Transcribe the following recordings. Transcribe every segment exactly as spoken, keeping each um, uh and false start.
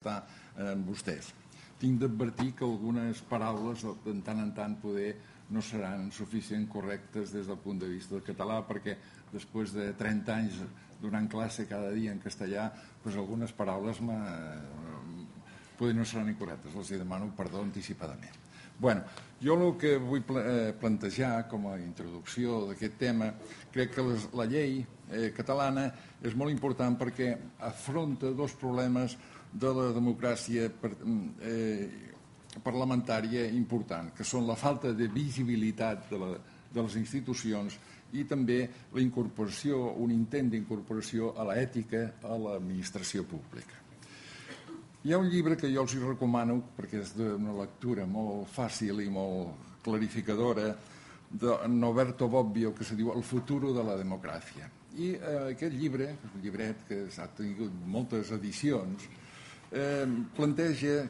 està amb vostès. Tinc d'advertir que algunes paraules, de tant en tant, poder no seran suficient correctes des del punt de vista del català, perquè després de trenta anys donant classe cada dia en castellà, doncs algunes paraules poder no seran incorrectes. Els demano perdó anticipadament. Bueno, jo el que vull plantejar com a introducció d'aquest tema, crec que la llei catalana és molt important perquè afronta dos problemes de la democràcia parlamentària important, que són la falta de visibilitat de les institucions i també la incorporació, un intent d'incorporació a l'ètica a l'administració pública. Hi ha un llibre que jo els recomano, perquè és d'una lectura molt fàcil i molt clarificadora, de Norberto Bobbio, que se diu El futuro de la democràcia. I aquest llibre, un llibret que ha tingut moltes edicions, planteja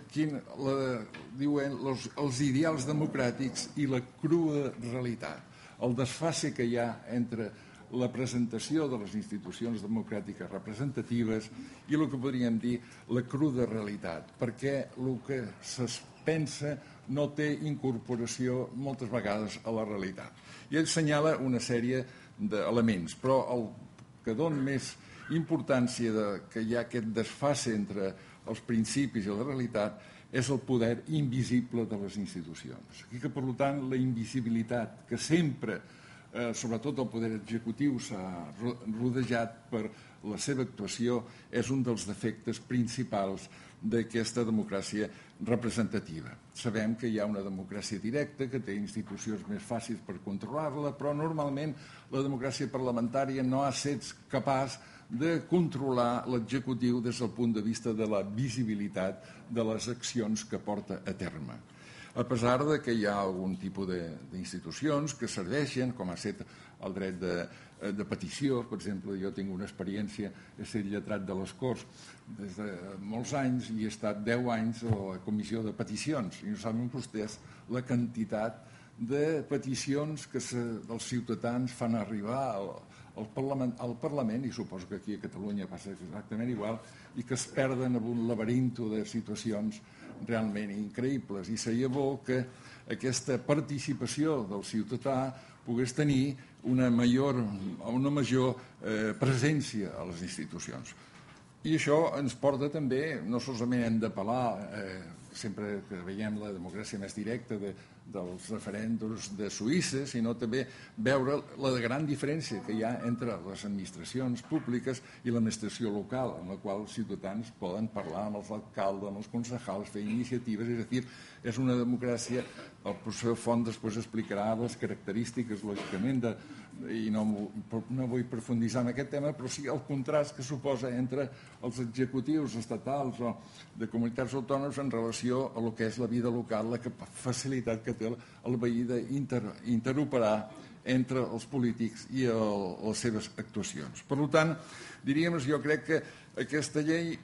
els ideals democràtics i la crua realitat, el desfase que hi ha entre la presentació de les institucions democràtiques representatives i el que podríem dir la cruda realitat, perquè el que es pensa no té incorporació moltes vegades a la realitat. I ell assenyala una sèrie d'elements, però el que dona més importància que hi ha aquest desfase entre els principis i la realitat és el poder invisible de les institucions. I que, per tant, la invisibilitat que sempre, sobretot el poder executiu, s'ha rodejat per la seva actuació, és un dels defectes principals d'aquesta democràcia representativa. Sabem que hi ha una democràcia directa, que té institucions més fàcils per controlar-la, però normalment la democràcia parlamentària no ha estat capaç de controlar l'executiu des del punt de vista de la visibilitat de les accions que porta a terme. A pesar de que hi ha algun tipus d'institucions que serveixen, com ha estat el dret de petició, per exemple, jo tinc una experiència, he estat lletrat de les Corts des de molts anys i he estat deu anys a la comissió de peticions, i no saben vostès la quantitat de peticions que els ciutadans fan arribar al Parlament, i suposo que aquí a Catalunya passa exactament igual, i que es perden en un laberinto de situacions realment increïbles. I seria bo que aquesta participació del ciutadà pogués tenir una major, una major presència a les institucions. I això ens porta també, no solament hem d'apel·lar, sempre que veiem la democràcia més directa dels referèndums de Suïssa, sinó també veure la gran diferència que hi ha entre les administracions públiques i l'administració local, en la qual els ciutadans poden parlar amb els alcaldes, amb els concejals, fer iniciatives, és a dir, és una democràcia, el professor Font després explicarà les característiques, lògicament, i no vull profunditzar en aquest tema, però sí el contrast que suposa entre els executius estatals o de comunitats autònomes en relació a el que és la vida local, la facilitat que té el veí d'interoperar entre els polítics i les seves actuacions. Per tant, diríem, jo crec que aquesta llei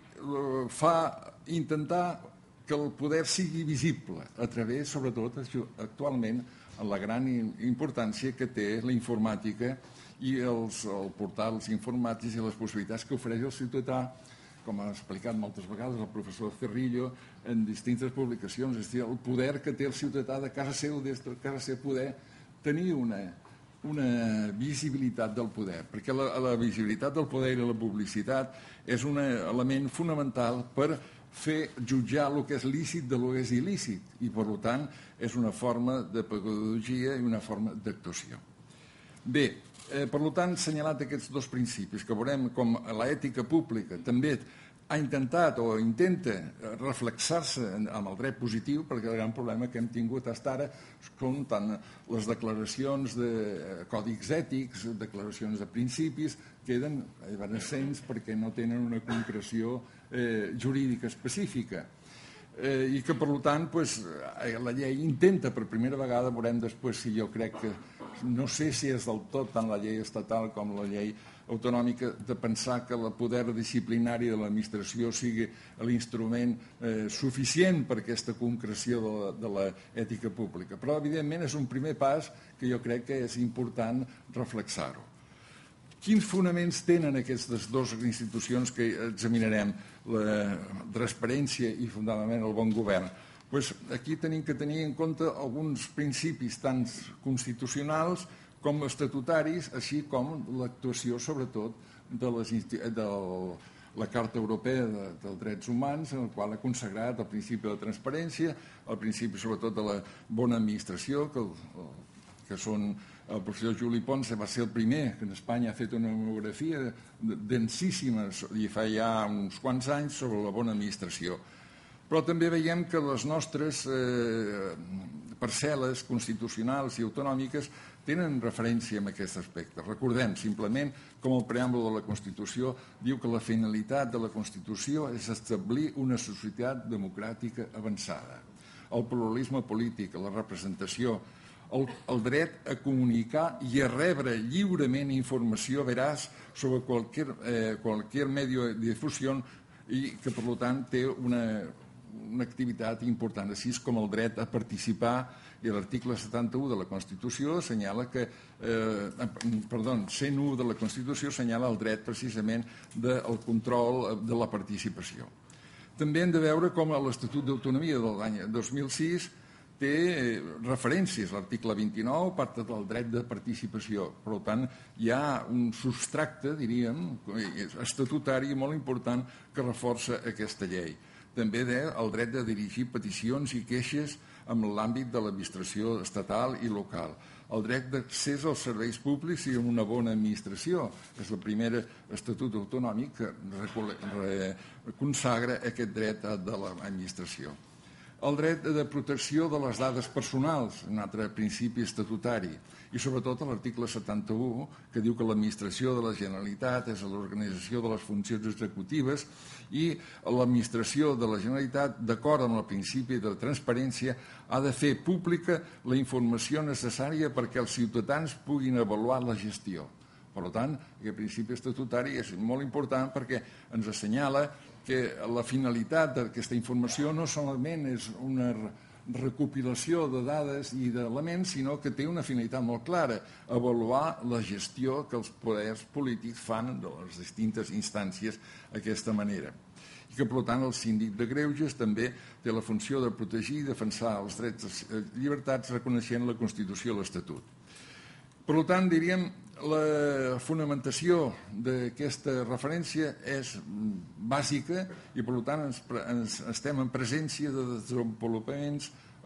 fa intentar que el poder sigui visible a través, sobretot, actualment, en la gran importància que té la informàtica i els portals informàtics i les possibilitats que ofereix el ciutadà, com ha explicat moltes vegades el professor Cerrillo en distintes publicacions, és a dir, el poder que té el ciutadà de casa seu, des de casa seva, poder tenir una, una visibilitat del poder, perquè la, la visibilitat del poder i la publicitat és un element fonamental per fer jutjar el que és lícit de lo que és il·lícit i, per tant, és una forma de pedagogia i una forma d'actuació. Bé, eh, per tant, assenyalat aquests dos principis, que veurem com l'ètica pública també ha intentat o intenta reflexar-se amb el dret positiu, perquè el gran problema que hem tingut fins ara són tant les declaracions de còdics ètics, declaracions de principis, queden evanescents perquè no tenen una concreció eh, jurídica específica. Eh, i que, per tant, pues, la llei intenta per primera vegada, veurem després si jo crec que, no sé si és del tot tant la llei estatal com la llei autonòmica, de pensar que el poder disciplinari de l'administració sigui l'instrument eh, suficient per aquesta concreció de, de l'ètica pública. Però, evidentment, és un primer pas que jo crec que és important reflexar-ho. Quins fonaments tenen aquestes dues institucions que examinarem, la transparència i, fundamentalment, el bon govern? Pues aquí tenim que tenir en compte alguns principis tant constitucionals com estatutaris, així com l'actuació, sobretot, de, les, de la Carta Europea de, dels Drets Humans, en la qual ha consagrat el principi de la transparència, el principi, sobretot, de la bona administració, que, que són el professor Juli Pons va ser el primer que en Espanya ha fet una monografia densíssima i fa ja uns quants anys sobre la bona administració. Però també veiem que les nostres eh, parcel·les constitucionals i autonòmiques tenen referència en aquest aspecte. Recordem simplement com el preàmbul de la Constitució diu que la finalitat de la Constitució és establir una societat democràtica avançada. El pluralisme polític, la representació, el, el dret a comunicar i a rebre lliurement informació veraç sobre qualsevol eh, qualsevol medio de difusió i que, per tant, té una una activitat important, així com el dret a participar, i l'article setanta-u de la Constitució assenyala que, eh, perdó, cent u de la Constitució assenyala el dret precisament del control de la participació. També hem de veure com l'Estatut d'Autonomia de l'any dos mil sis té referències. L'article vint-i-nou parla del dret de participació. Per tant, hi ha un substracte, diríem, estatutari molt important que reforça aquesta llei. També el dret de dirigir peticions i queixes en l'àmbit de l'administració estatal i local. El dret d'accés als serveis públics i una bona administració. És el primer estatut autonòmic que consagra aquest dret de l'administració. El dret de protecció de les dades personals, un altre principi estatutari, i sobretot l'article setanta-u, que diu que l'administració de la Generalitat és l'organització de les funcions executives i l'administració de la Generalitat, d'acord amb el principi de transparència, ha de fer pública la informació necessària perquè els ciutadans puguin avaluar la gestió. Per tant, aquest principi estatutari és molt important perquè ens assenyala que la finalitat d'aquesta informació no solament és una recopilació de dades i d'elements, sinó que té una finalitat molt clara, avaluar la gestió que els poders polítics fan de les distintes instàncies d'aquesta manera. I que, per tant, el síndic de Greuges també té la funció de protegir i defensar els drets i llibertats reconeixent la Constitució i l'Estatut. Per tant, diríem, la fonamentació d'aquesta referència és bàsica i, per tant, ens, ens estem en presència de desenvolupaments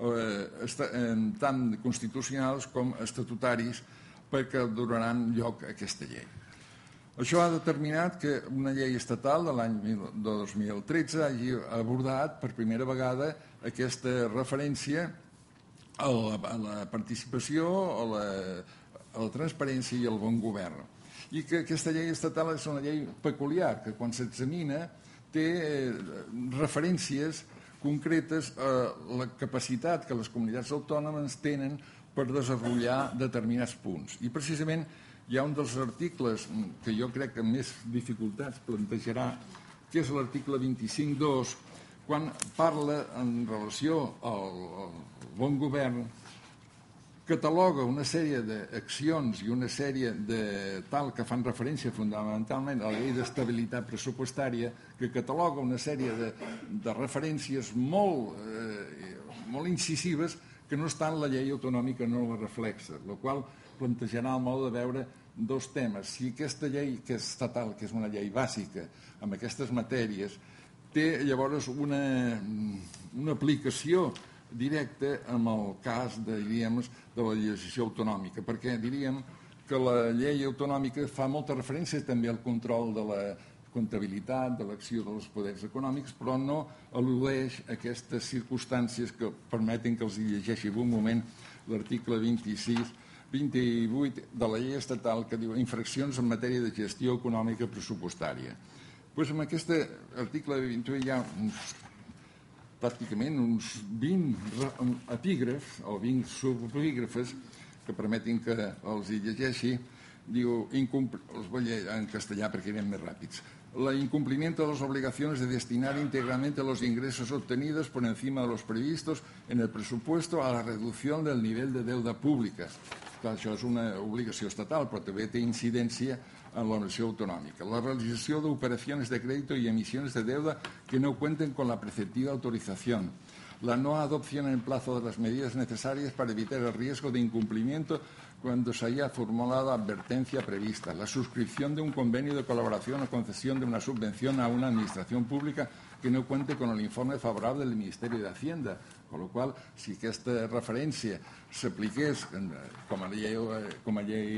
eh, tant constitucionals com estatutaris perquè donaran lloc a aquesta llei. Això ha determinat que una llei estatal de l'any dos mil tretze hagi abordat per primera vegada aquesta referència a la, a la participació, a la a la transparència i al bon govern. I que aquesta llei estatal és una llei peculiar, que quan s'examina té referències concretes a la capacitat que les comunitats autònomes tenen per desenvolupar determinats punts. I precisament hi ha un dels articles que jo crec que més dificultats plantejarà, que és l'article vint-i-cinc dos, quan parla en relació al, al bon govern, cataloga una sèrie d'accions i una sèrie de tal que fan referència fonamentalment a la llei d'estabilitat pressupostària, que cataloga una sèrie de, de referències molt, eh, molt incisives que no estan en la llei autonòmica, no la reflexa, la qual plantejarà el mode de veure dos temes. Si aquesta llei que és estatal, que és una llei bàsica amb aquestes matèries, té llavors una, una aplicació directe amb el cas de, diríem, de la legislació autonòmica, perquè diríem que la llei autonòmica fa molta referència també al control de la comptabilitat, de l'acció dels poders econòmics, però no al·ludeix aquestes circumstàncies que permeten que els llegeixi un moment l'article vint-i-sis vint-i-vuit de la llei estatal que diu infraccions en matèria de gestió econòmica pressupostària. Pues en aquest article vint-i-vuit hi ha uns pràcticament uns vint epígrafs o vint subepígrafes que permetin que els hi llegeixi. Diu, els vull llegir en castellà perquè anem més ràpids. el incumplimiento de las obligaciones de destinar íntegramente los ingresos obtenidos por encima de los previstos en el presupuesto a la reducción del nivel de deuda pública. Clar, això és una obligació estatal, però també té incidència en la nació autonòmica. La realització de operaciones de crédito y emisiones de deuda que no cuenten con la preceptiva autorización. La no adopción en plazo de las medidas necesarias para evitar el riesgo de incumplimiento cuando se haya formulado advertencia prevista. La suscripción de un convenio de colaboración o concesión de una subvención a una administración pública que no cuente con el informe favorable del Ministerio de Hacienda. Con lo qual, si aquesta referència s'apliqués com a llei, com a llei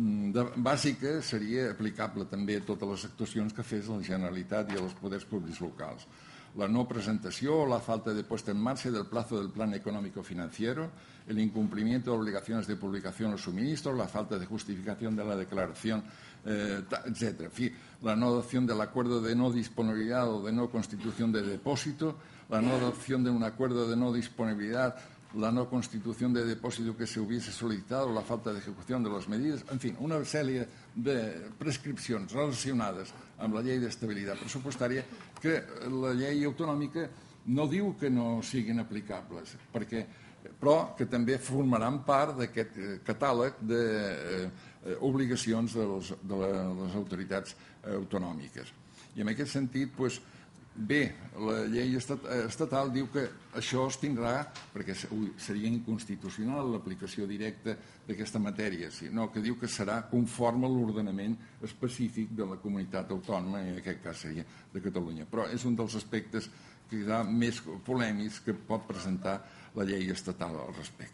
bàsica, seria aplicable també a totes les actuacions que fes la Generalitat i els poders públics locals. La no presentació o la falta de puesta en marcha del plazo del plan económico financiero, el incumplimiento de obligaciones de publicación o suministro, la falta de justificación de la declaración, eh, etcétera. En fin, la no adopción del acuerdo de no disponibilidad o de no constitución de depósito, la no adopción de un acuerdo de no disponibilidad, la no constitución de depósito que se hubiese solicitado, la falta de ejecución de las medidas, en fin, una sèrie de prescripcions relacionades amb la llei d'estabilitat pressupostària que la llei autonòmica no diu que no siguin aplicables, perquè, però que també formaran part d'aquest catàleg d'obligacions de, eh, de les autoritats autonòmiques. I en aquest sentit, doncs, bé, la llei estatal diu que això es tindrà, perquè seria inconstitucional l'aplicació directa d'aquesta matèria, sinó que diu que serà conforme a l'ordenament específic de la comunitat autònoma, en aquest cas seria de Catalunya. Però és un dels aspectes que hi ha més polèmics que pot presentar la llei estatal al respecte.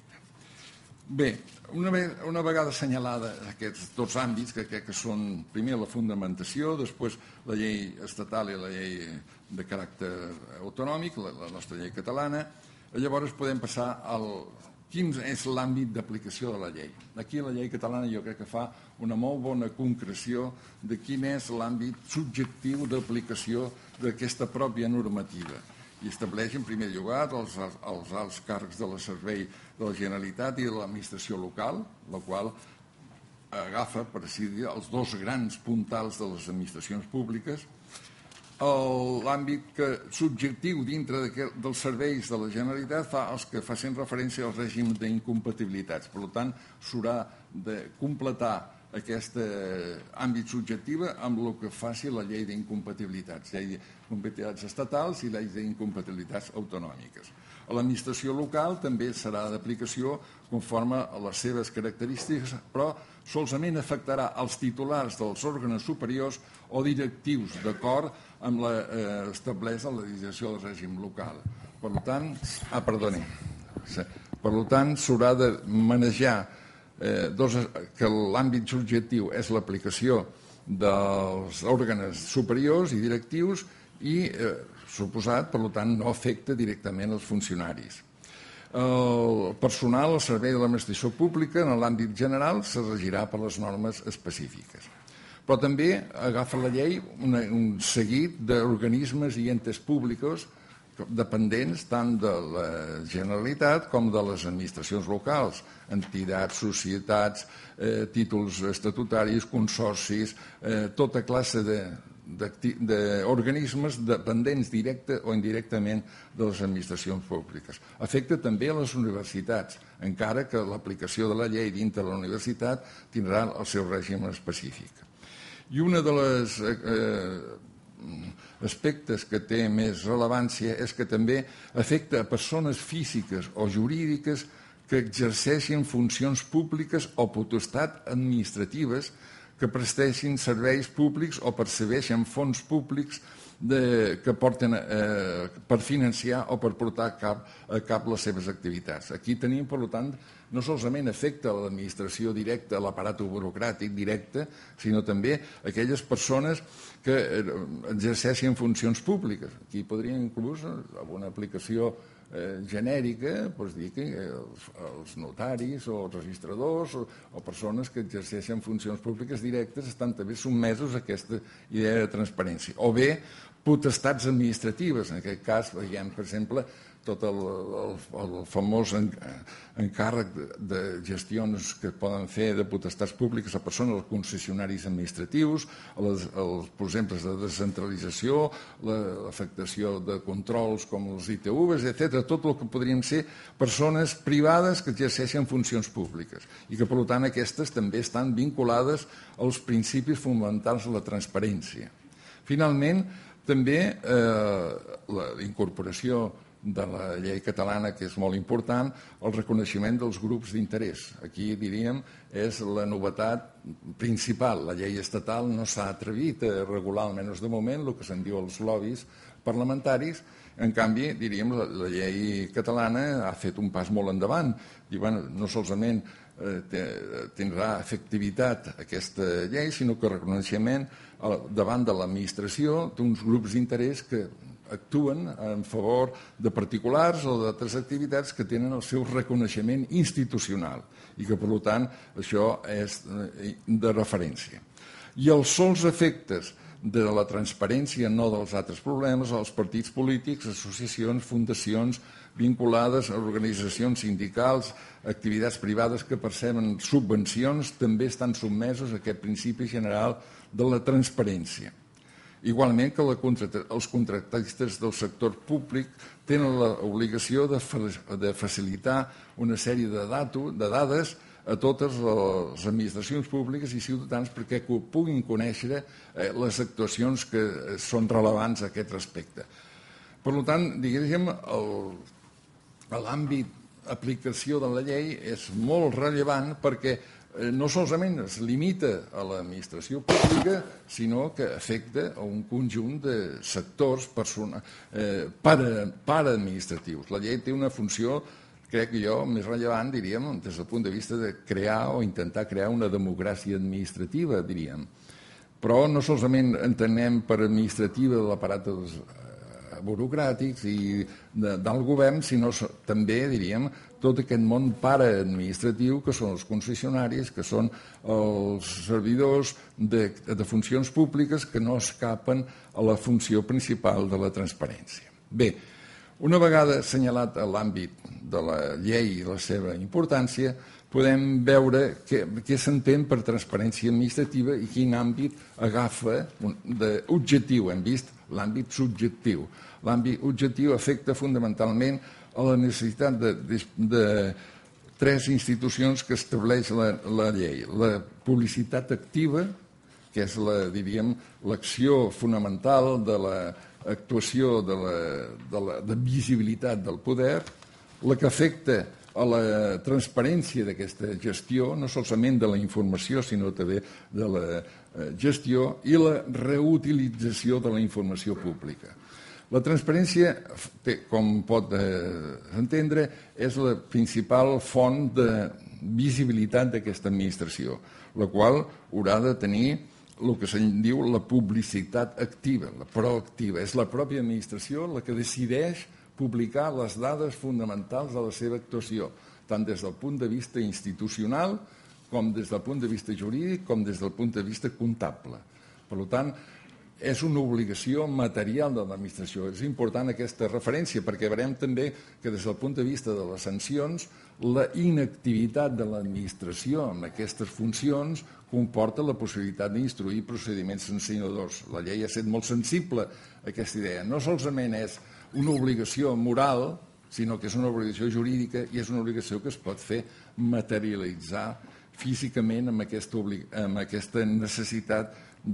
Bé, una, una vegada assenyalada aquests dos àmbits, que crec que són primer la fundamentació, després la llei estatal i la llei de caràcter autonòmic, la, la nostra llei catalana, llavors podem passar al quin és l'àmbit d'aplicació de la llei. Aquí la llei catalana jo crec que fa una molt bona concreció de quin és l'àmbit subjectiu d'aplicació d'aquesta pròpia normativa. I estableix, en primer lloc, els, els alts càrrecs de la servei de la Generalitat i de l'administració local, la qual agafa, per així dir, els dos grans puntals de les administracions públiques, l'àmbit subjectiu dintre dels serveis de la Generalitat fa els que facin referència al règim d'incompatibilitats. Per tant, s'haurà de completar aquest àmbit subjectiu amb el que faci la llei d'incompatibilitats, llei d'incompatibilitats estatals i llei d'incompatibilitats autonòmiques. A l'administració local també serà d'aplicació conforme a les seves característiques, però solament afectarà els titulars dels òrgans superiors o directius d'acord amb l'establert a la legislació del règim local. Per tant, ah, perdoni. Per tant, s'haurà de manejar Eh, dos, que l'àmbit subjectiu és l'aplicació dels òrgans superiors i directius i, eh, suposat, per tant, no afecta directament els funcionaris. El personal al servei de l'administració pública en l'àmbit general se regirà per les normes específiques. Però també agafa la llei una, un seguit d'organismes i entes públics dependents tant de la Generalitat com de les administracions locals, entitats, societats, eh, títols estatutaris, consorcis, eh, tota classe d'organismes de, dependents directe o indirectament de les administracions públiques. Afecta també a les universitats, encara que l'aplicació de la llei dintre de la universitat tindrà el seu règim específic. I una de les eh, aspectes que té més rellevància és que també afecta a persones físiques o jurídiques que exerceixin funcions públiques o potestat administratives que presteixin serveis públics o percebeixen fons públics de, que porten eh, per financiar o per portar a cap, a cap les seves activitats. Aquí tenim, per tant, no solament afecta a l'administració directa, a l'aparat burocràtic directe, sinó també a aquelles persones que exerceixen funcions públiques. Aquí podrien inclús, amb una aplicació eh, genèrica, doncs dir que els, els notaris o els registradors o, o persones que exerceixen funcions públiques directes estan també sotmesos a aquesta idea de transparència. O bé potestats administratives. En aquest cas veiem, per exemple, tot el, el, el famós encàrrec de, de gestions que poden fer de potestats públiques a persones, els concessionaris administratius, les, els, per exemple, de descentralització, l'afectació de controls com els I T Vs, etcètera, tot el que podrien ser persones privades que exerceixen funcions públiques i que, per tant, aquestes també estan vinculades als principis fonamentals de la transparència. Finalment, també eh, la incorporació de la llei catalana, que és molt important, el reconeixement dels grups d'interès. Aquí, diríem, és la novetat principal. La llei estatal no s'ha atrevit a regular, almenys de moment, el que se'n diu els lobbies parlamentaris. En canvi, diríem, la, la llei catalana ha fet un pas molt endavant. I, bueno, no solament eh, tindrà efectivitat aquesta llei, sinó que reconeixement davant de l'administració d'uns grups d'interès que actuen en favor de particulars o d'altres activitats que tenen el seu reconeixement institucional i que, per tant, això és de referència. I els sols efectes de la transparència, no dels altres problemes, els partits polítics, associacions, fundacions vinculades a organitzacions sindicals, activitats privades que perceben subvencions, també estan sotmesos a aquest principi general de la transparència. Igualment que la contract els contractistes del sector públic tenen l'obligació de, fa de facilitar una sèrie de, dato, de dades a totes les administracions públiques i ciutadans perquè puguin conèixer eh, les actuacions que són rellevants a aquest respecte. Per tant, diguéssim, l'àmbit d'aplicació de la llei és molt rellevant perquè no solament es limita a l'administració pública, sinó que afecta a un conjunt de sectors eh, paraadministratius. La llei té una funció, crec que jo, més rellevant, diríem, des del punt de vista de crear o intentar crear una democràcia administrativa, diríem. Però no solament entenem per administrativa l'aparat dels burocràtics i de, del govern, sinó també, diríem, tot aquest món paraadministratiu que són els concessionaris, que són els servidors de, de funcions públiques que no escapen a la funció principal de la transparència. Bé, una vegada assenyalat l'àmbit de la llei i la seva importància, podem veure què, què s'entén per transparència administrativa i quin àmbit agafa d'objectiu. Hem vist l'àmbit subjectiu. L'àmbit objectiu afecta fonamentalment a la necessitat de, de, de tres institucions que estableix la, la llei. La publicitat activa, que és la, diríem, l'acció fonamental de l'actuació de, la, de, la, de visibilitat del poder, la que afecta a la transparència d'aquesta gestió, no solament de la informació, sinó també de la gestió, i la reutilització de la informació pública. La transparència, com pot entendre, és la principal font de visibilitat d'aquesta administració, la qual haurà de tenir el que se'n diu la publicitat activa, la proactiva. És la pròpia administració la que decideix publicar les dades fonamentals de la seva actuació, tant des del punt de vista institucional com des del punt de vista jurídic com des del punt de vista comptable. Per tant, és una obligació material de l'administració. És important aquesta referència perquè veurem també que des del punt de vista de les sancions la inactivitat de l'administració en aquestes funcions comporta la possibilitat d'instruir procediments sancionadors. La llei ha estat molt sensible a aquesta idea. No solament és una obligació moral, sinó que és una obligació jurídica i és una obligació que es pot fer materialitzar físicament amb aquesta, amb aquesta necessitat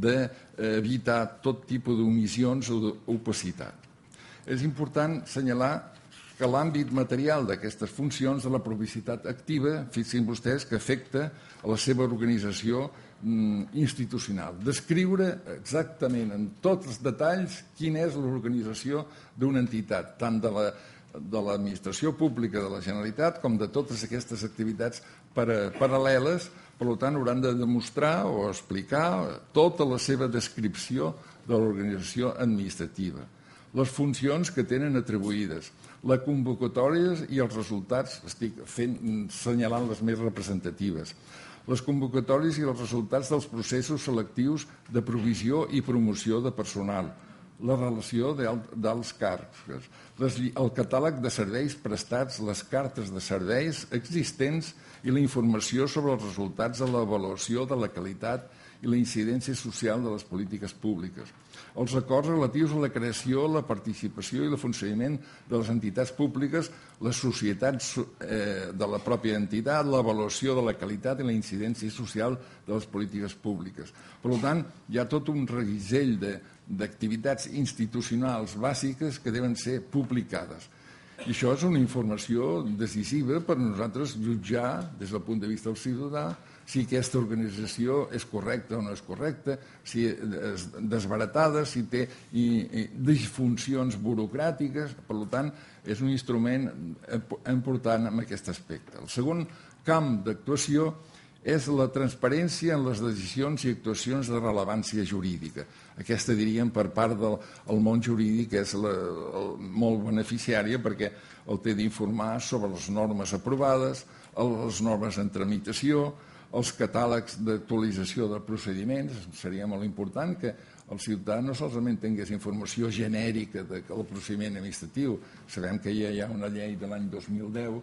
d'evitar tot tipus d'omissions o d'opacitat. És important assenyalar que l'àmbit material d'aquestes funcions de la publicitat activa, fixin vostès, que afecta a la seva organització institucional. Descriure exactament en tots els detalls quina és l'organització d'una entitat, tant de la de l'administració pública de la Generalitat com de totes aquestes activitats paral·leles. Per tant, hauran de demostrar o explicar tota la seva descripció de l'organització administrativa, les funcions que tenen atribuïdes, les convocatòries i els resultats, estic fent, assenyalant les més representatives, les convocatòries i els resultats dels processos selectius de provisió i promoció de personal, la relació d'alts càrrecs, el catàleg de serveis prestats, les cartes de serveis existents i la informació sobre els resultats de l'avaluació de la qualitat i la incidència social de les polítiques públiques. Els acords relatius a la creació, la participació i el funcionament de les entitats públiques, les societats de la pròpia entitat, l'avaluació de la qualitat i la incidència social de les polítiques públiques. Per tant, hi ha tot un reguitzell d'activitats institucionals bàsiques que deuen ser publicades. I això és una informació decisiva per nosaltres jutjar, des del punt de vista del ciutadà, si aquesta organització és correcta o no és correcta, si és desbaratada, si té disfuncions burocràtiques. Per tant, és un instrument important en aquest aspecte. El segon camp d'actuació és la transparència en les decisions i actuacions de rellevància jurídica. Aquesta, diríem, per part del món jurídic és molt beneficiària perquè el té d'informar sobre les normes aprovades, les normes en tramitació, els catàlegs d'actualització de procediments. Seria molt important que el ciutadà no solament tingués informació genèrica del procediment administratiu. Sabem que ja hi ha una llei de l'any dos mil deu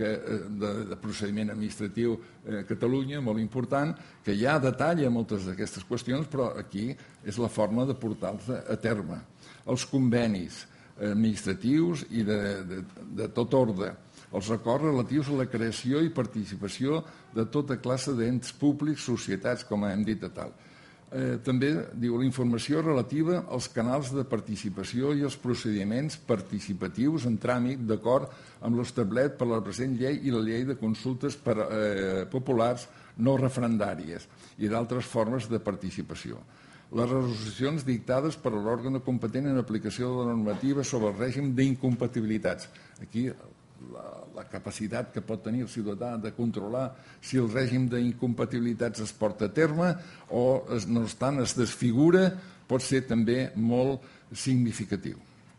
de procediment administratiu a Catalunya, molt important, que ja detalla moltes d'aquestes qüestions, però aquí és la forma de portar-los a terme. Els convenis administratius i de tot ordre, els acords relatius a la creació i participació de tota classe d'ens públics, societats, com hem dit a tal. També diu la informació relativa als canals de participació i els procediments participatius en tràmit d'acord amb l'establert per la present llei i la llei de consultes populars no referendàries i d'altres formes de participació. Les resolucions dictades per l'òrgan competent en aplicació de la normativa sobre el règim d'incompatibilitats. Aquí la capacitat que pot tenir el ciutadà de controlar si el règim d'incompatibilitats es porta a terme o, no obstant, es desfigura, pot ser també molt significatiu.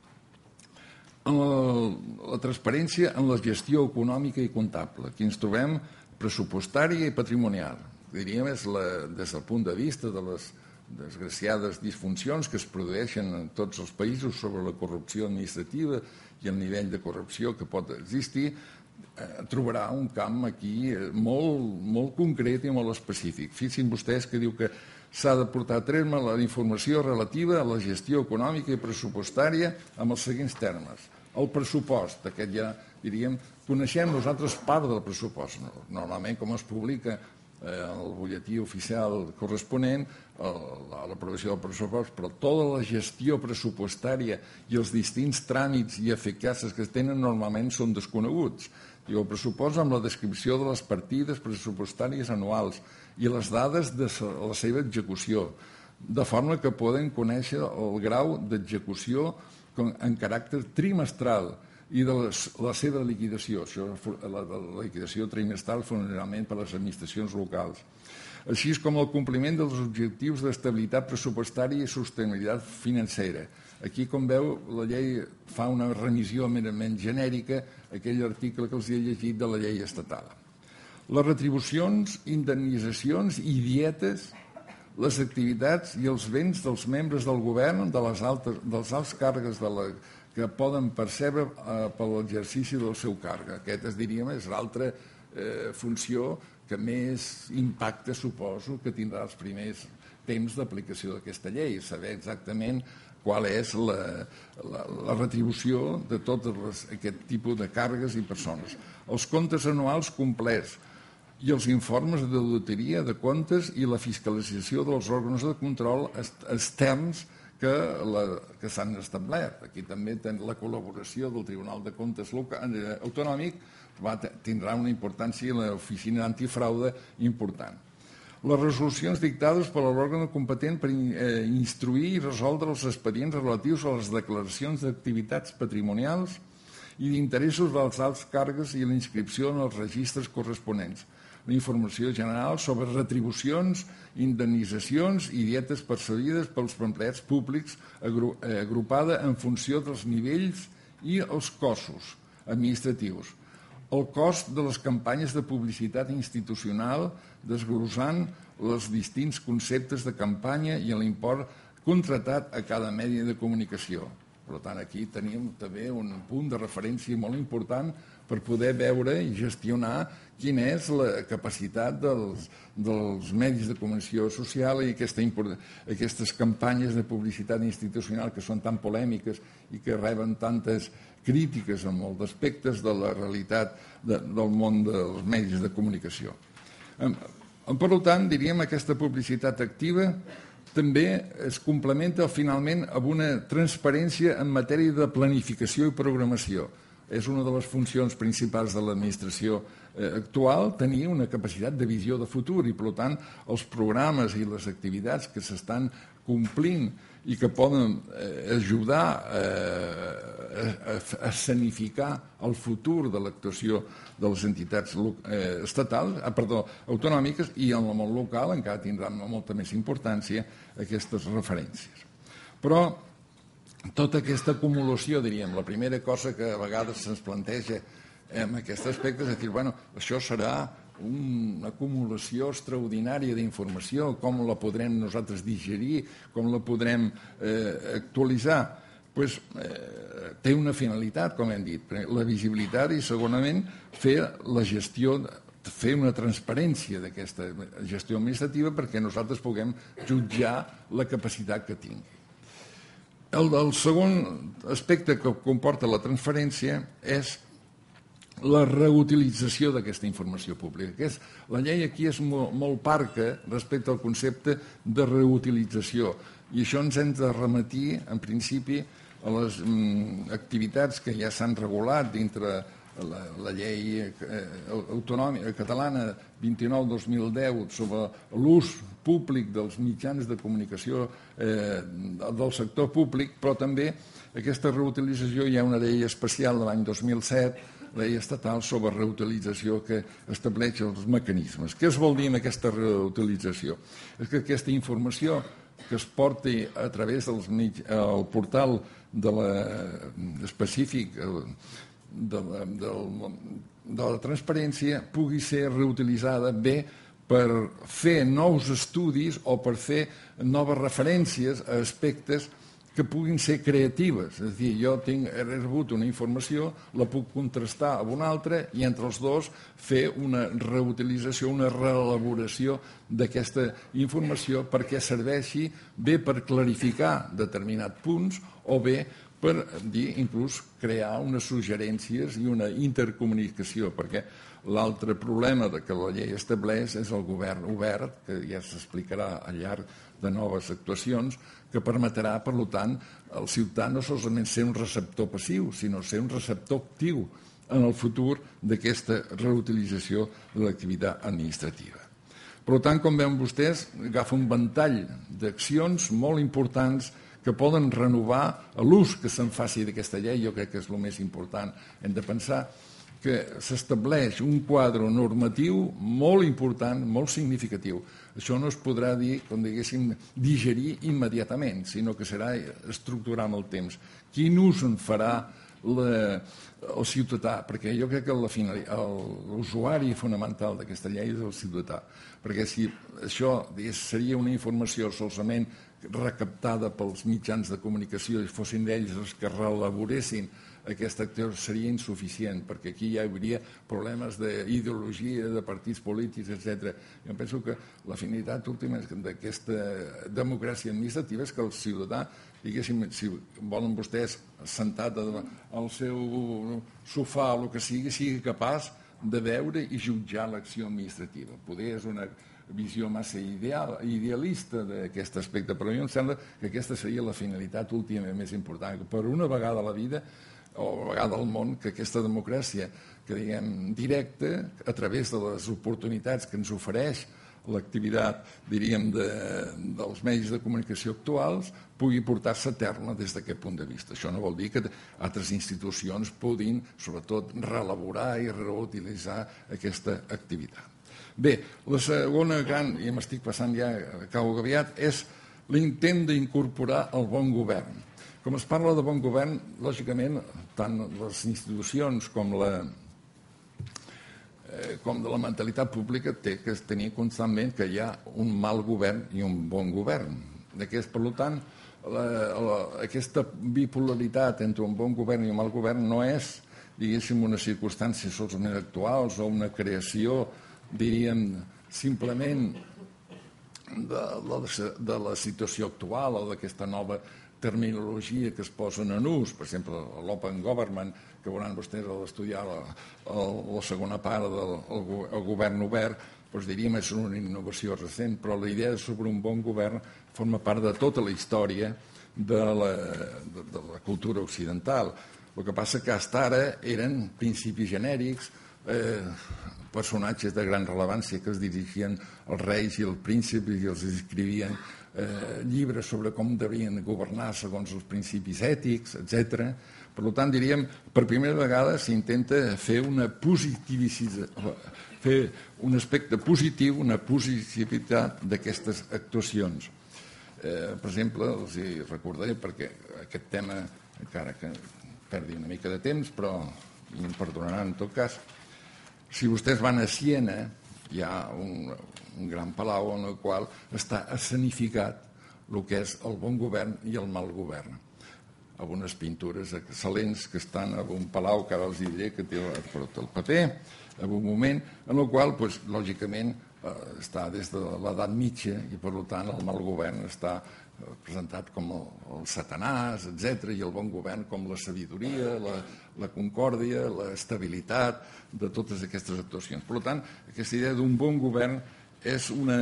La transparència en la gestió econòmica i comptable. Aquí ens trobem pressupostària i patrimonial. Diríem, és des del punt de vista de les desgraciades disfuncions que es produeixen en tots els països sobre la corrupció administrativa i el nivell de corrupció que pot existir, trobarà un camp aquí molt concret i molt específic. Fixin vostès que diu que s'ha de portar a terme la informació relativa a la gestió econòmica i pressupostària amb els següents termes. El pressupost, aquest ja diríem, coneixem nosaltres part del pressupost. Normalment, com es publica el butlletí oficial corresponent, l'aprovació del pressupost, però tota la gestió pressupostària i els distints tràmits i eficaces que es tenen normalment són desconeguts. El pressupost amb la descripció de les partides pressupostàries anuals i les dades de la seva execució, de forma que poden conèixer el grau d'execució en caràcter trimestral i de la seva liquidació, la liquidació trimestral fonamentalment per a les administracions locals, així com el compliment dels objectius d'estabilitat pressupostària i sostenibilitat financera. Aquí, com veu, la llei fa una remissió merament genèrica a aquell article que els he llegit de la llei estatal. Les retribucions, indemnitzacions i dietes, les activitats i els béns dels membres del govern, dels alts càrrecs de la que poden percebre per l'exercici del seu càrrec. Aquesta, diríem, és l'altra funció que més impacte, suposo, que tindrà els primers temps d'aplicació d'aquesta llei, saber exactament qual és la retribució de tot aquest tipus de càrregues i persones. Els comptes anuals complets i els informes d'auditoria de comptes i la fiscalització dels òrgans de control externs que s'han establert. Aquí també la col·laboració del Tribunal de Comptes Autonòmic tindrà una importància i l'oficina antifraude important. Les resolucions dictades per l'òrgan competent per instruir i resoldre els expedients relatius a les declaracions d'activitats patrimonials i d'interessos dels alts càrrecs i la inscripció en els registres corresponents. La informació general sobre retribucions, indemnitzacions i dietes percebides pels empleats públics agrupada en funció dels nivells i els cossos administratius. El cost de les campanyes de publicitat institucional, desglossant els distints conceptes de campanya i l'import contratat a cada medi de comunicació. Per tant, aquí tenim també un punt de referència molt important per poder veure i gestionar quina és la capacitat dels, dels medis de comunicació social i aquesta, aquestes campanyes de publicitat institucional que són tan polèmiques i que reben tantes crítiques en molts aspectes de la realitat de, del món dels medis de comunicació. Per tant, diríem, aquesta publicitat activa també es complementa finalment amb una transparència en matèria de planificació i programació. És una de les funcions principals de l'administració actual, tenir una capacitat de visió de futur i, per tant, els programes i les activitats que s'estan complint i que poden ajudar a escenificar el futur de l'actuació de les entitats estatals, perdó, autonòmiques, i en el món local encara tindran molta més importància aquestes referències. Però tota aquesta acumulació, diríem, la primera cosa que a vegades se'ns planteja en aquest aspecte és dir, bueno, això serà una acumulació extraordinària d'informació, com la podrem nosaltres digerir, com la podrem eh, actualitzar. Pues, eh, té una finalitat, com hem dit, la visibilitat i, segurament, fer la gestió, fer una transparència d'aquesta gestió administrativa perquè nosaltres puguem jutjar la capacitat que tingui. El, el segon aspecte que comporta la transferència és la reutilització d'aquesta informació pública. Que és, la llei aquí és molt, molt parca respecte al concepte de reutilització i això ens hem de remitir, en principi, a les mm, activitats que ja s'han regulat dintre la, la llei eh, autonòmica catalana vint-i-nou dos mil deu sobre l'ús públic dels mitjans de comunicació eh, del sector públic, però també aquesta reutilització hi ha una llei especial de l'any dos mil set, la llei estatal sobre reutilització que estableix els mecanismes. Què es vol dir amb aquesta reutilització? És que aquesta informació que es porti a través del el portal de la, específic de la, de, la, de la transparència pugui ser reutilitzada bé per fer nous estudis o per fer noves referències a aspectes que puguin ser creatives. És a dir, jo tinc, he rebut una informació, la puc contrastar amb una altra i entre els dos fer una reutilització, una reelaboració d'aquesta informació perquè serveixi bé per clarificar determinats punts o bé per dir, inclús, crear unes suggerències i una intercomunicació, perquè l'altre problema que la llei estableix és el govern obert, que ja s'explicarà al llarg de noves actuacions, que permetrà, per tant, al ciutadà no solament ser un receptor passiu, sinó ser un receptor actiu en el futur d'aquesta reutilització de l'activitat administrativa. Per tant, com veuen vostès, agafa un ventall d'accions molt importants que poden renovar l'ús que se'n faci d'aquesta llei. Jo crec que és el més important. Hem de pensar que s'estableix un quadre normatiu molt important, molt significatiu. Això no es podrà dir, com diguéssim, digerir immediatament, sinó que serà estructurar amb el temps. Quin ús en farà la, el ciutadà? Perquè jo crec que l'usuari fonamental d'aquesta llei és el ciutadà. Perquè si això seria una informació solament recaptada pels mitjans de comunicació i fossin ells els que reelaboressin aquesta acció, seria insuficient, perquè aquí ja hi hauria problemes d'ideologia, de partits polítics, etcètera. Jo penso que la finalitat última d'aquesta democràcia administrativa és que el ciutadà, diguéssim, si volen vostès sentat al seu sofà o el que sigui, sigui capaç de veure i jutjar l'acció administrativa. Poder és una visió massa ideal, idealista d'aquest aspecte, però a mi em sembla que aquesta seria la finalitat última més important, que per una vegada a la vida o a vegada al món, que aquesta democràcia que diguem directa, a través de les oportunitats que ens ofereix l'activitat, diríem, de, dels medis de comunicació actuals, pugui portar-se a terme des d'aquest punt de vista. Això no vol dir que altres institucions puguin, sobretot, reelaborar i reutilitzar aquesta activitat. Bé, la segona gran, i m'estic passant ja, acabo aviat, és l'intent d'incorporar el bon govern. Com es parla de bon govern, lògicament, tant les institucions com la, eh, com de la mentalitat pública té que tenir constantment que hi ha un mal govern i un bon govern. Aquest, per tant, la, la, aquesta bipolaritat entre un bon govern i un mal govern no és, diguéssim, una circumstància solament actuals o una creació, diríem, simplement de la, de la situació actual o d'aquesta nova terminologia que es posen en ús, per exemple, l'open government, que veuran vostès a l'estudiar la, la, la segona part del el, el govern obert, doncs diríem és una innovació recent, però la idea sobre un bon govern forma part de tota la història de la, de, de la cultura occidental. El que passa que fins ara eren principis genèrics, eh, personatges de gran rellevància que es dirigien als reis i als príncipes i els escrivien eh, llibres sobre com devien governar segons els principis ètics, etcètera. Per tant, diríem, per primera vegada s'intenta fer una positivització, fer un aspecte positiu, una positivitat d'aquestes actuacions. Eh, per exemple, els hi recordaré, perquè aquest tema, encara que perdi una mica de temps, però em perdonaran en tot cas, si vostès van a Siena, hi ha un, un gran palau en el qual està escenificat el que és el bon govern i el mal govern. Algunes pintures excel·lents que estan en un palau, que ara els diré que té el paper, en un moment en el qual, doncs, lògicament, eh, està des de l'edat mitja i, per tant, el mal govern està presentat com el, el satanàs, etcètera, i el bon govern com la sabidoria, la, la concòrdia, l'estabilitat de totes aquestes actuacions. Per tant, aquesta idea d'un bon govern és una,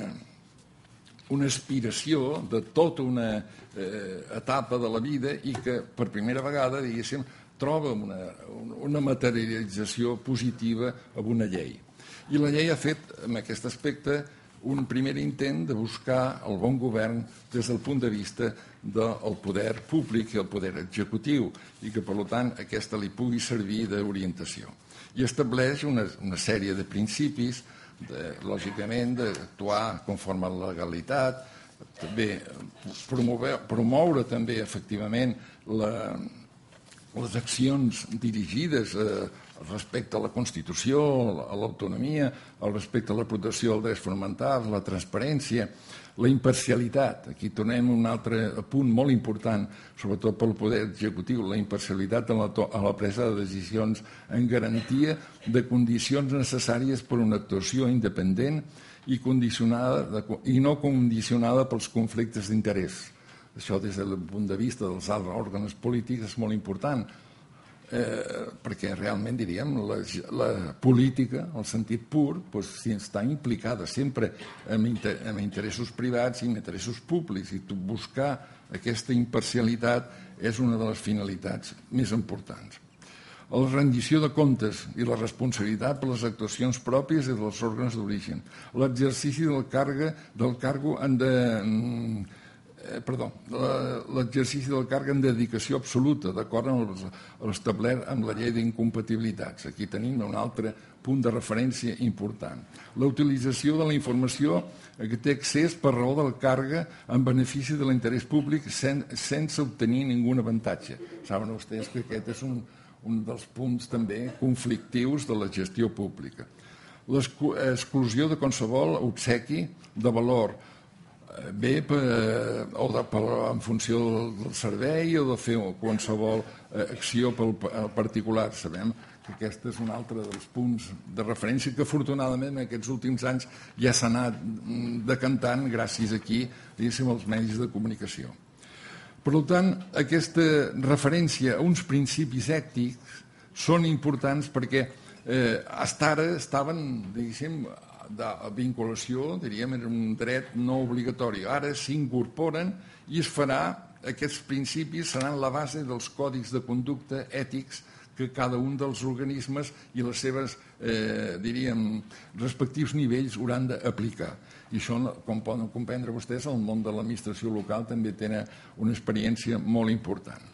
una aspiració de tota una eh, etapa de la vida i que per primera vegada, diguéssim, troba una, una materialització positiva en una llei. I la llei ha fet, en aquest aspecte, un primer intent de buscar el bon govern des del punt de vista del poder públic i el poder executiu i que, per tant, aquesta li pugui servir d'orientació. I estableix una, una sèrie de principis, de, lògicament, d'actuar conforme a la legalitat, també promoure, promoure també, efectivament, la, les accions dirigides a respecte a la Constitució, a l'autonomia, al respecte a la protecció dels drets fonamentals, la transparència, la imparcialitat. Aquí tornem a un altre punt molt important, sobretot pel poder executiu, la imparcialitat en la, a la presa de decisions en garantia de condicions necessàries per a una actuació independent i, condicionada de, i no condicionada pels conflictes d'interès. Això des del punt de vista dels altres òrgans polítics és molt important, Eh, perquè realment, diríem, la, la política, el sentit pur, doncs, si està implicada sempre en, inter, en interessos privats i en interessos públics, i buscar aquesta imparcialitat és una de les finalitats més importants. La rendició de comptes i la responsabilitat per les actuacions pròpies i dels òrgans d'origen. L'exercici del, carga, del cargo en de... Eh, perdó, l'exercici del càrrec en dedicació absoluta, d'acord amb l'establert amb la llei d'incompatibilitats. Aquí tenim un altre punt de referència important. La utilització de la informació que té accés per raó del càrrec en benefici de l'interès públic sen, sense obtenir ningun avantatge. Saben vostès que aquest és un, un dels punts també conflictius de la gestió pública. L'exclusió de qualsevol obsequi de valor bé per, o de, per, en funció del servei o de fer qualsevol acció pel particular. Sabem que aquest és un altre dels punts de referència que afortunadament en aquests últims anys ja s'ha anat decantant gràcies aquí, diguéssim, als medis de comunicació. Per tant, aquesta referència a uns principis ètics són importants perquè eh, fins ara estaven, diguéssim, de vinculació, diríem, era un dret no obligatori. Ara s'incorporen i es farà, aquests principis seran la base dels còdics de conducta ètics que cada un dels organismes i les seves, eh, diríem, respectius nivells hauran d'aplicar. I això, com poden comprendre vostès, el món de l'administració local també té una experiència molt important.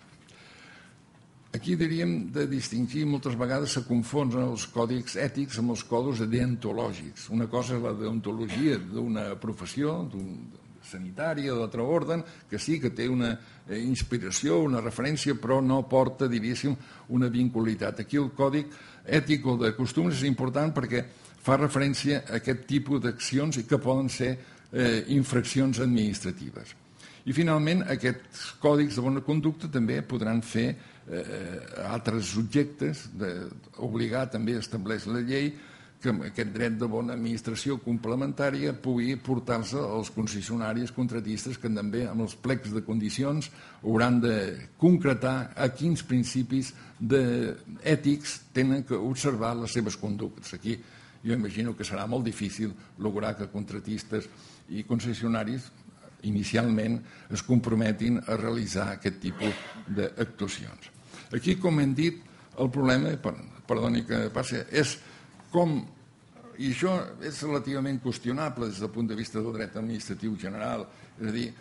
Aquí diríem de distingir, moltes vegades se confonen els còdics ètics amb els còdics deontològics. Una cosa és la deontologia d'una professió, d'un sanitària o d'altre ordre, que sí que té una inspiració, una referència, però no porta, diríem, una vinculitat. Aquí el còdic ètic o de costums és important perquè fa referència a aquest tipus d'accions i que poden ser eh, infraccions administratives. I, finalment, aquests còdics de bona conducta també podran fer eh, altres subjectes, de, obligar també estableix la llei que aquest dret de bona administració complementària pugui portar-se als concessionaris contratistes que també amb els plecs de condicions hauran de concretar a quins principis ètics tenen que observar les seves conductes. Aquí jo imagino que serà molt difícil lograr que contratistes i concessionaris inicialment es comprometin a realitzar aquest tipus d'actuacions. Aquí, com hem dit, el problema, perdoni que passi, és com, i això és relativament qüestionable des del punt de vista del dret administratiu general, és a dir,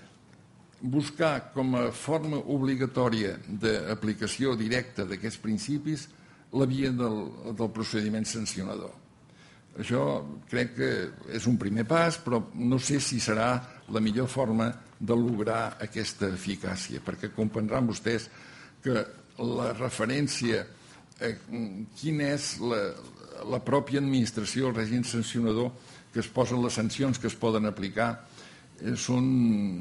buscar com a forma obligatòria d'aplicació directa d'aquests principis la via del, del procediment sancionador. Això crec que és un primer pas, però no sé si serà la millor forma de lograr aquesta eficàcia, perquè comprendran vostès que la referència a quina és la, la pròpia administració, el règim sancionador que es posen les sancions que es poden aplicar, eh, són,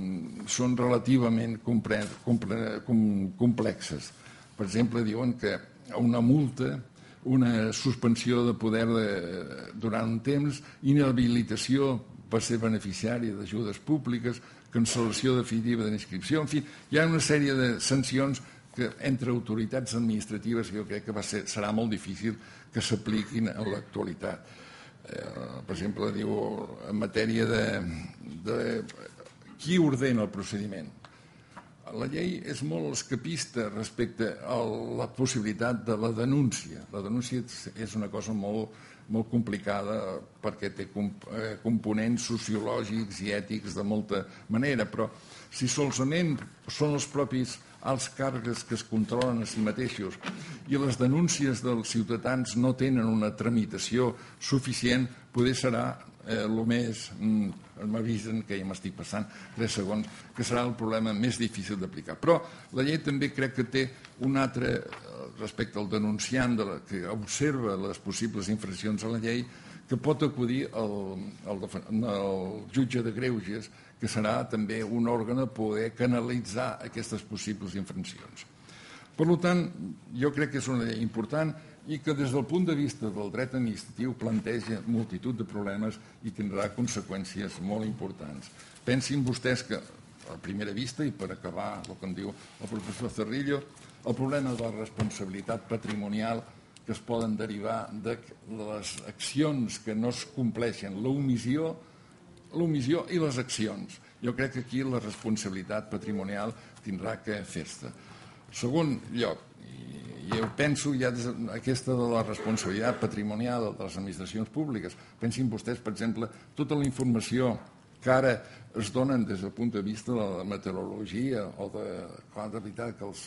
són relativament compre, compre, com, complexes. Per exemple, diuen que una multa, una suspensió de poder de, durant un temps, inhabilitació per ser beneficiari d'ajudes públiques, cancel·lació definitiva de l'inscripció, en fi, hi ha una sèrie de sancions que entre autoritats administratives jo crec que va ser, serà molt difícil que s'apliquin a l'actualitat. Eh, per exemple, diu, en matèria de, de qui ordena el procediment. La llei és molt escapista respecte a la possibilitat de la denúncia. La denúncia és una cosa molt, molt complicada perquè té components sociològics i ètics de molta manera, però si solament són els propis alts càrrecs que es controlen a si mateixos i les denúncies dels ciutadans no tenen una tramitació suficient, poder serà eh, el més... Mm, m'avisen que ja m'estic passant tres segons, que serà el problema més difícil d'aplicar. Però la llei també crec que té un altre, respecte al denunciant de la, que observa les possibles infraccions a la llei, que pot acudir al, al, al jutge de greuges, que serà també un òrgan a poder canalitzar aquestes possibles infraccions. Per tant, jo crec que és una llei important i que des del punt de vista del dret administratiu planteja multitud de problemes i tindrà conseqüències molt importants. Pensin vostès que, a primera vista, i per acabar el que em diu el professor Cerrillo, el problema de la responsabilitat patrimonial que es poden derivar de les accions que no es compleixen, l'omissió l'omissió i les accions. Jo crec que aquí la responsabilitat patrimonial tindrà que fer-se. Segon lloc, i jo penso ja des aquesta de la responsabilitat patrimonial de les administracions públiques. Pensin vostès, per exemple, tota la informació que ara es donen des del punt de vista de la meteorologia o de, clar, de veritat que els,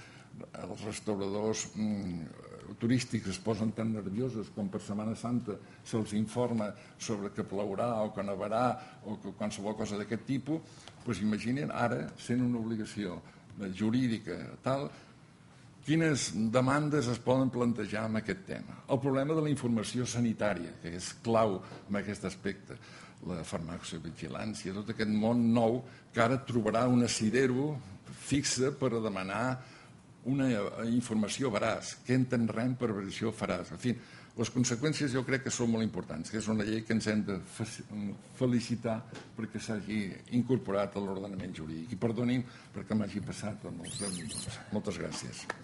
els restauradors mm, turístics es posen tan nerviosos com per Setmana Santa se'ls informa sobre que plourà o que nevarà o que qualsevol cosa d'aquest tipus, doncs imaginen ara sent una obligació jurídica tal, quines demandes es poden plantejar en aquest tema. El problema de la informació sanitària, que és clau en aquest aspecte, la farmacovigilància, tot aquest món nou que ara trobarà un asidero fixe per a demanar una informació veraç. Què entendrem per versió veraç? En fi, les conseqüències jo crec que són molt importants, que és una llei que ens hem de felicitar perquè s'hagi incorporat a l'ordenament jurídic. I perdonin perquè m'hagi passat amb els deu minuts. Moltes gràcies.